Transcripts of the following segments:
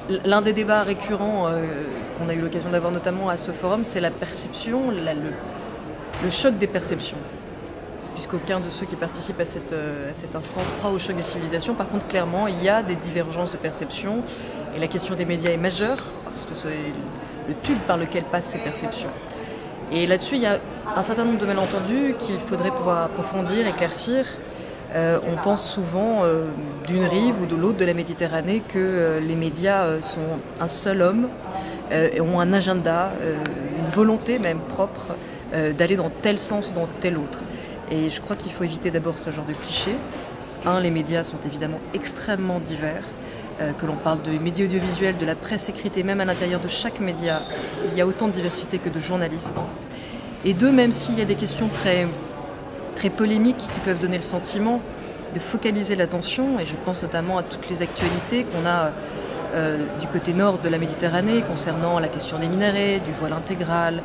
L'un des débats récurrents qu'on a eu l'occasion d'avoir notamment à ce forum, c'est la perception, le choc des perceptions. Puisqu'aucun de ceux qui participent à cette instance croit au choc des civilisations. Par contre, clairement, il y a des divergences de perception. Et la question des médias est majeure, parce que c'est le tube par lequel passent ces perceptions. Et là-dessus, il y a un certain nombre de malentendus qu'il faudrait pouvoir approfondir, éclaircir. On pense souvent d'une rive ou de l'autre de la Méditerranée que les médias sont un seul homme et ont un agenda, une volonté même propre d'aller dans tel sens ou dans tel autre. Et je crois qu'il faut éviter d'abord ce genre de clichés. Les médias sont évidemment extrêmement divers, que l'on parle de médias audiovisuels, de la presse écrite et même à l'intérieur de chaque média, il y a autant de diversité que de journalistes. Et deux, même s'il y a des questions très polémiques qui peuvent donner le sentiment de focaliser l'attention, et je pense notamment à toutes les actualités qu'on a du côté nord de la Méditerranée concernant la question des minerais, du voile intégral,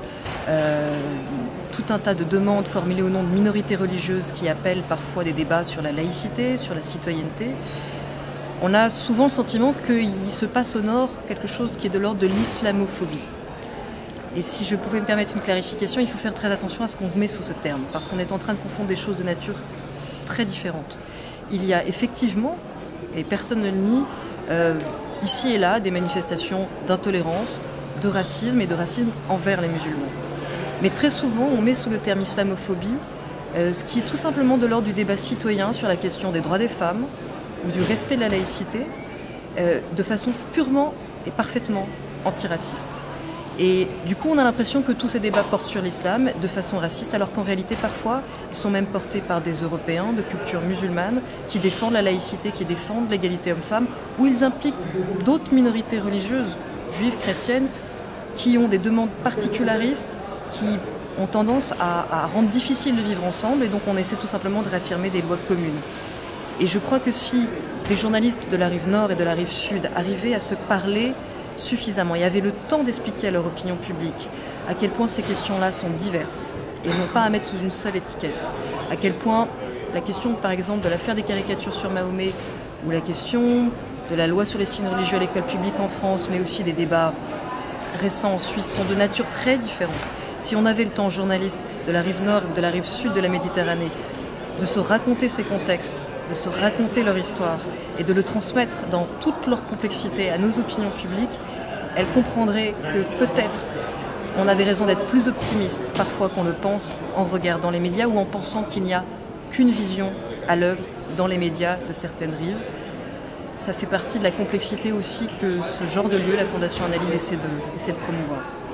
tout un tas de demandes formulées au nom de minorités religieuses qui appellent parfois des débats sur la laïcité, sur la citoyenneté. On a souvent le sentiment qu'il se passe au nord quelque chose qui est de l'ordre de l'islamophobie. Et si je pouvais me permettre une clarification, il faut faire très attention à ce qu'on met sous ce terme, parce qu'on est en train de confondre des choses de nature très différentes. Il y a effectivement, et personne ne le nie, ici et là, des manifestations d'intolérance, de racisme et de racisme envers les musulmans. Mais très souvent, on met sous le terme islamophobie ce qui est tout simplement de l'ordre du débat citoyen sur la question des droits des femmes ou du respect de la laïcité, de façon purement et parfaitement antiraciste. Et du coup, on a l'impression que tous ces débats portent sur l'islam de façon raciste, alors qu'en réalité, parfois, ils sont même portés par des Européens de culture musulmane qui défendent la laïcité, qui défendent l'égalité homme-femme, où ils impliquent d'autres minorités religieuses, juives, chrétiennes, qui ont des demandes particularistes, qui ont tendance à rendre difficile de vivre ensemble, et donc on essaie tout simplement de réaffirmer des lois communes. Et je crois que si des journalistes de la rive nord et de la rive sud arrivaient à se parler suffisamment et avaient le temps d'expliquer à leur opinion publique à quel point ces questions-là sont diverses et non pas à mettre sous une seule étiquette, à quel point la question par exemple de l'affaire des caricatures sur Mahomet ou la question de la loi sur les signes religieux à l'école publique en France, mais aussi des débats récents en Suisse sont de nature très différente. Si on avait le temps, journalistes de la rive nord et de la rive sud de la Méditerranée, de se raconter ces contextes, de se raconter leur histoire et de le transmettre dans toute leur complexité à nos opinions publiques, elles comprendraient que peut-être on a des raisons d'être plus optimistes parfois qu'on le pense en regardant les médias ou en pensant qu'il n'y a qu'une vision à l'œuvre dans les médias de certaines rives. Ça fait partie de la complexité aussi que ce genre de lieu, la Fondation Annaline, essaie de promouvoir.